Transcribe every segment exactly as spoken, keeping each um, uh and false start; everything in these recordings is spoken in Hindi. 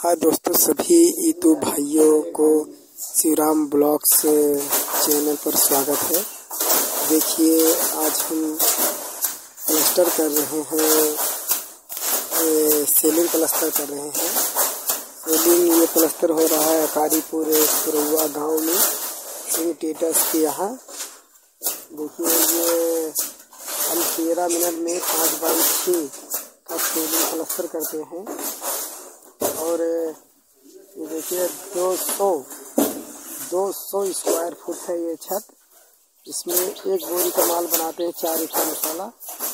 हाँ दोस्तों, सभी यूट्यूब भाइयों को शिवराम ब्लॉग्स चैनल पर स्वागत है। देखिए, आज हम प्लास्टर कर रहे हैं, सीलिंग प्लास्टर कर रहे हैं। सीलिंग ये प्लास्टर हो रहा है अकारीपुर पुरुआ गांव में, सिंह टेटस के यहाँ। देखिए, ये हम तेरह मिनट में पाँच बाई छः का सीलिंग प्लास्टर करते हैं। और ये देखिए दो सौ दो सौ स्क्वायर फुट है ये छत। इसमें एक बोरी का माल बनाते हैं, चार इक्का मसाला।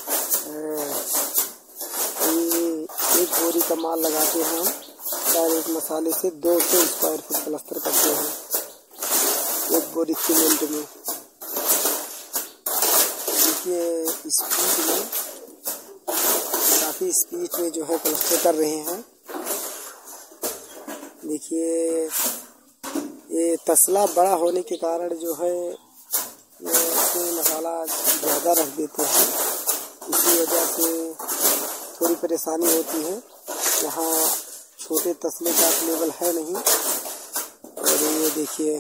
ये एक बोरी का माल लगाते हैं हम, चार एक मसाले से दो सौ स्क्वायर फुट प्लास्टर करते हैं एक बोरी सीमेंट में। देखिए, स्पीड में काफ़ी स्पीड में जो है प्लास्टर कर रहे हैं। देखिए, ये तसला बड़ा होने के कारण जो है इसमें मसाला ज़्यादा रख देते हैं, इसी वजह से थोड़ी परेशानी होती है। यहाँ छोटे तसले का लेवल है नहीं। और ये देखिए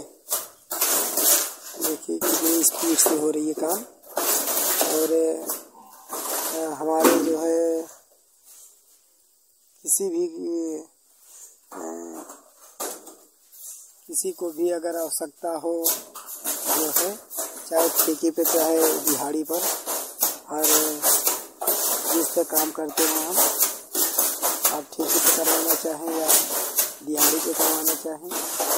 देखिए कितनी स्पीड से हो रही है काम। और हमारे जो है किसी भी किसी को भी अगर आवश्यकता हो जो है, चाहे ठेके पे चाहे दिहाड़ी पर, और जिस पे काम करते हैं हम, आप ठेके पे करवाना चाहें या दिहाड़ी पे करवाना चाहें,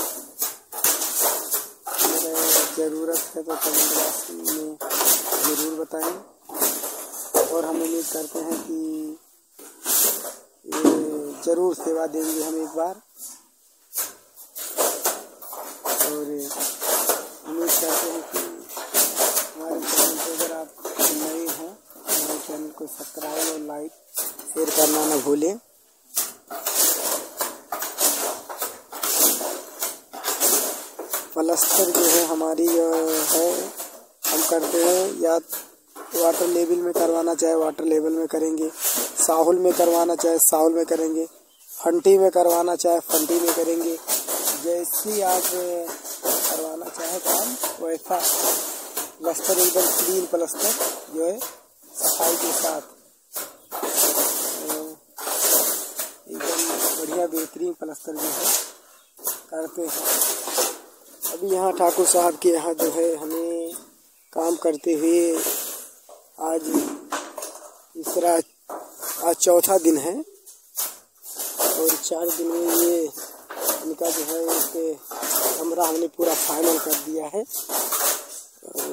अगर ज़रूरत है तो कमेंट बॉक्स में ज़रूर बताएं। और हम उम्मीद करते हैं कि ये ज़रूर सेवा देंगे हम एक बार। और उम्मीद करते हैं कि हमारे चैनल पर अगर आप नए हैं, हमारे चैनल को सब्सक्राइब और लाइक शेयर करना ना भूलें। प्लास्टर जो है हमारी है, हम करते हैं या वाटर लेवल में करवाना चाहे वाटर लेवल में करेंगे, साहुल में करवाना चाहे साहुल में करेंगे, फंटी में करवाना चाहे फंटी में करेंगे। जैसी आप करवाना चाहे काम वैसा प्लास्टर, एकदम क्लीन प्लास्टर जो है सफाई के साथ एकदम बढ़िया बेहतरीन प्लास्टर जो है करते हैं। अभी यहाँ ठाकुर साहब के यहाँ जो है हमें काम करते हुए आज तीसरा आज चौथा दिन है। और चार दिन में ये इनका जो है एक कमरा हमने पूरा फाइनल कर दिया है। और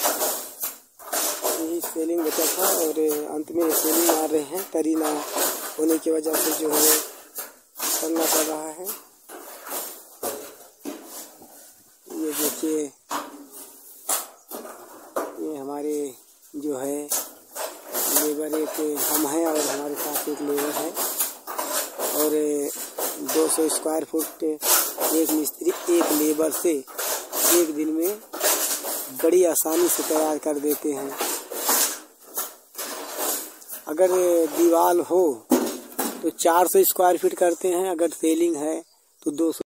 यही सेलिंग बचा था और अंत में सेलिंग मार रहे हैं। तरी ना होने की वजह से जो है करना पड़ रहा है। ये देखिए, ये हमारे जो है लेबर, एक हम हैं और हमारे साथ एक लेबर है। और दो सौ स्क्वायर फुट एक मिस्त्री एक लेबर से एक दिन में बड़ी आसानी से तैयार कर देते हैं। अगर दीवार हो तो चार सौ स्क्वायर फीट करते हैं, अगर सेलिंग है तो दो सौ